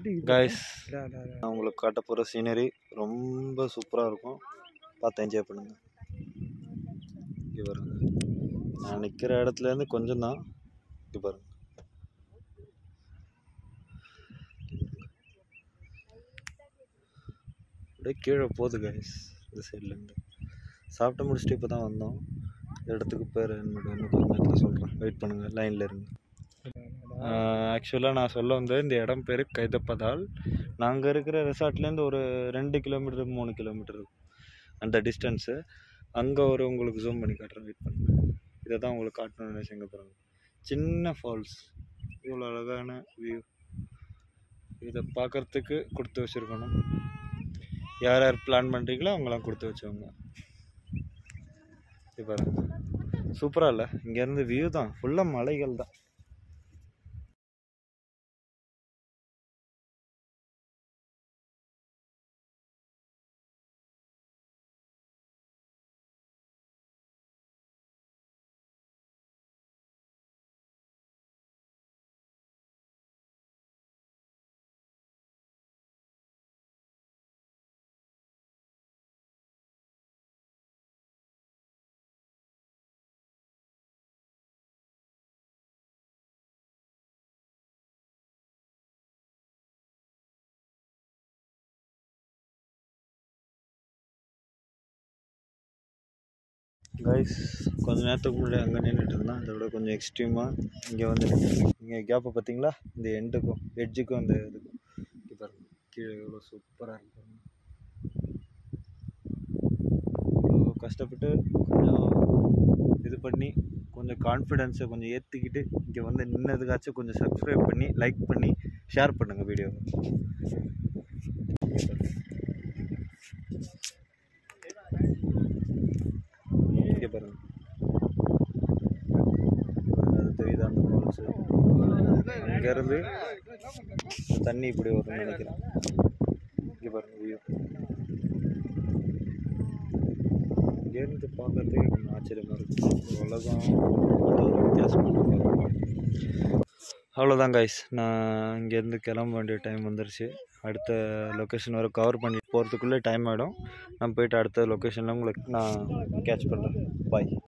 Guys, நான் உங்களுக்கு காட்ட போகிற சீனரி ரொம்ப சூப்பராக இருக்கும். பார்த்து என்ஜாய் பண்ணுங்க. இங்கே பாருங்க, நான் நிற்கிற இடத்துலேருந்து கொஞ்சம் தான். இங்கே பாருங்க, அப்படியே கீழே போகுது கைஸ். இந்த சைட்லேருந்து சாப்பிட்டு முடிச்சுட்டு இப்போ தான் வந்தோம். இடத்துக்கு பேர் என்னோட இன்னும் கொஞ்சம் நேரத்தில் சொல்கிறேன். வெயிட் பண்ணுங்கள், லைனில் இருங்க. ஆக்சுவலாக நான் சொல்ல வந்து இந்த இடம் பேர் கைதப்பதால். நாங்கள் இருக்கிற ரெசார்ட்லேருந்து ஒரு 2 கிலோமீட்டர் 3 கிலோமீட்டர் இருக்கும் அந்த டிஸ்டன்ஸு. அங்கே ஒரு உங்களுக்கு ஜூம் பண்ணி காட்டுறேன், வெயிட் பண்ணுங்கள். இதை தான் உங்களுக்கு காட்டணும்னு நினைச்சேங்க. பாருங்க, சின்ன ஃபால்ஸ், இவ்வளோ அழகான வியூ. இதை பார்க்குறதுக்கு கொடுத்து வச்சுருக்கணும். யார் யார் பிளான் பண்ணுறீங்களோ அவங்களாம் கொடுத்து வச்சவங்க. இது பாருங்க, சூப்பராக இல்லை? இங்கேருந்து வியூ தான் ஃபுல்லாக மலைகள் தான். கைஸ், கொஞ்சம் நேரத்துக்கு முன்னாடி அங்கே நின்றுட்டு இருந்தேன். அதை விட கொஞ்சம் எக்ஸ்ட்ரீமாக இங்கே வந்து இங்கே கேப்பை பார்த்தீங்களா? இந்த எண்டுக்கும் எட்ஜுக்கும் இந்த இதுக்கும் இங்கே பாருங்க, கீழே எவ்வளோ சூப்பராக இருக்கு. இவ்வளோ கஷ்டப்பட்டு கொஞ்சம் இது பண்ணி கொஞ்சம் கான்ஃபிடென்ஸை கொஞ்சம் ஏற்றிக்கிட்டு இங்கே வந்து நின்னதுக்காச்சும் கொஞ்சம் சப்ஸ்கிரைப் பண்ணி லைக் பண்ணி ஷேர் பண்ணுங்கள் வீடியோவை. இங்கே பாருங்க, அது தெரியுது அந்த ஃபால்ஸு. அங்கேருந்து தண்ணி இப்படி வரும்னு நினைக்கிறேன். இங்கே பாருங்க வியூ. இங்கேருந்து பார்க்கறதுக்கு கொஞ்சம் ஆச்சரியமாக இருக்குது. உலகம் ஒரு வித்தியாசமான. அவ்வளோதான் கைஸ், நான் இங்கேருந்து கிளம்ப வேண்டிய டைம் வந்துருச்சு. அடுத்த லொக்கேஷன் வரை கவர் பண்ணி போகிறதுக்குள்ளே டைம் ஆகிடும். நான் போயிட்டு அடுத்த லொக்கேஷனில் உங்களுக்கு நான் கேட்ச் பண்ணுறேன். பாய்.